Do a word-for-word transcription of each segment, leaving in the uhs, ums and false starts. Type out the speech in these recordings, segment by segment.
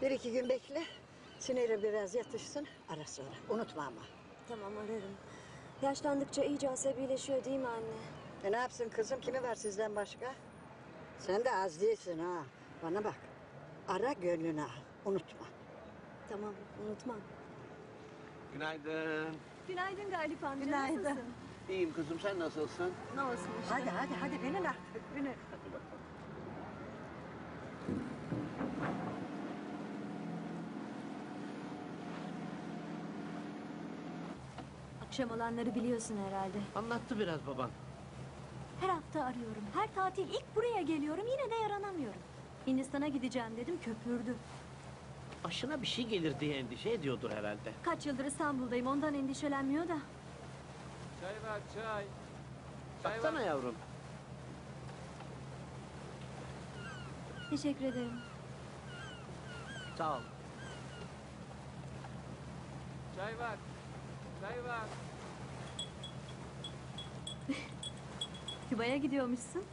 Bir iki gün bekle. Siniri biraz yatışsın. Ara sonra. Unutma ama. Tamam, ararım. Yaşlandıkça iyice asabileşiyor değil mi anne? E ne yapsın kızım? Kimi var sizden başka? Sen de az değilsin ha. Bana bak. Ara gönlünü al. Unutma. Tamam, unutmam. Günaydın. Günaydın Galip amca, Günaydın. nasılsın? İyiyim kızım, sen nasılsın? Ne olsun işte. Hadi hadi hadi binin artık. Binin. Akşam olanları biliyorsun herhalde. Anlattı biraz baban. Her hafta arıyorum. Her tatil ilk buraya geliyorum. Yine de yaranamıyorum. Hindistan'a gideceğim dedim, köpürdü. Başına bir şey gelir diye endişe ediyordur herhalde. Kaç yıldır İstanbul'dayım, ondan endişelenmiyor da. Çay var çay. Çay Baksana var. yavrum. Teşekkür ederim. Sağ ol. Çay var. Çay var. Küba'ya gidiyormuşsun.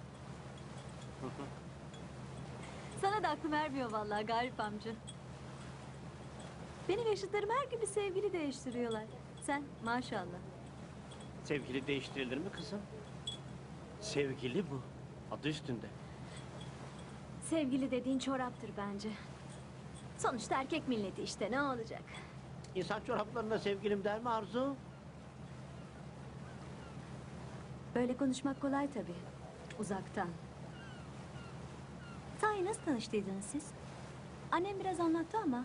Sana da aklım ermiyor vallahi Galip amca. Benim yaşıtlarım her gün bir sevgili değiştiriyorlar. Sen maşallah. Sevgili değiştirilir mi kızım? Sevgili bu. Adı üstünde. Sevgili dediğin çoraptır bence. Sonuçta erkek milleti işte, ne olacak? İnsan çoraplarına sevgilim der mi Arzu? Böyle konuşmak kolay tabii. Uzaktan. Sahi nasıl tanıştıydınız siz? Annem biraz anlattı ama...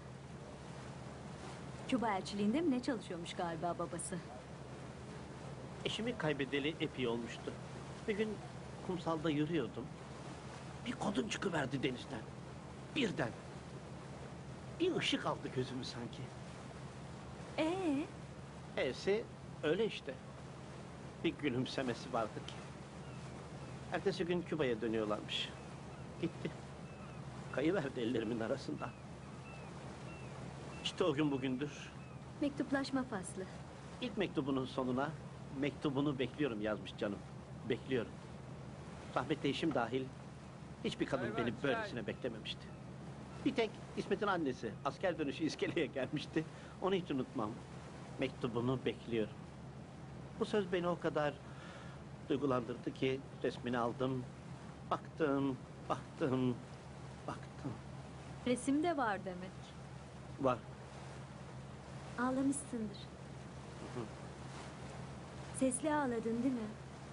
Küba elçiliğinde mi ne çalışıyormuş galiba babası? Eşimi kaybedeli epey olmuştu. Bir gün kumsalda yürüyordum. Bir kadın çıkıverdi denizden. Birden. Bir ışık aldı gözümü sanki. Ee, E'si öyle işte. Bir gülümsemesi vardı ki. Ertesi gün Küba'ya dönüyorlarmış. Gitti. Kayıverdi ellerimin arasından. İşte o gün bugündür. mektuplaşma faslı. İlk mektubunun sonuna mektubunu bekliyorum yazmış canım. Bekliyorum. Rahmetli eşim dahil hiçbir kadın Çay var, beni çay. böylesine beklememişti. Bir tek İsmet'in annesi asker dönüşü iskeleye gelmişti. Onu hiç unutmam. Mektubunu bekliyorum. Bu söz beni o kadar duygulandırdı ki resmini aldım. Baktım, baktım, baktım. Resim de var demek. Var. Ağlamışsındır. Sesli ağladın değil mi?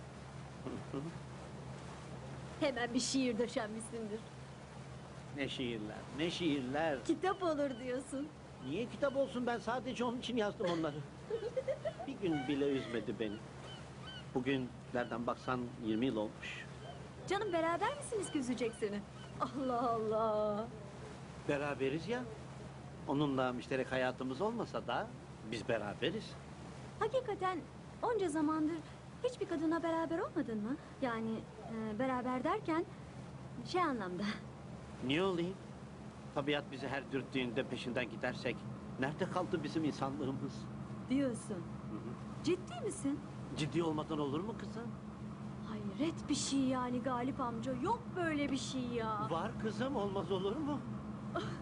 Hemen bir şiir döşenmişsindir. Ne şiirler, ne şiirler. Kitap olur diyorsun. Niye kitap olsun, ben sadece onun için yazdım onları. Bir gün bile üzmedi beni. Bugün nereden baksan yirmi yıl olmuş. Canım, beraber misiniz ki üzecek seni? Allah Allah. Beraberiz ya. Onunla müşterek hayatımız olmasa da biz beraberiz. Hakikaten onca zamandır hiçbir kadınla beraber olmadın mı? Yani e, beraber derken şey anlamda. Niye olayım? Tabiat bizi her dürttüğünde peşinden gidersek nerede kaldı bizim insanlığımız? Diyorsun. Ciddi misin? Ciddi olmadan olur mu kızım? Hayret bir şey yani Galip amca. Yok böyle bir şey ya. Var kızım, olmaz olur mu?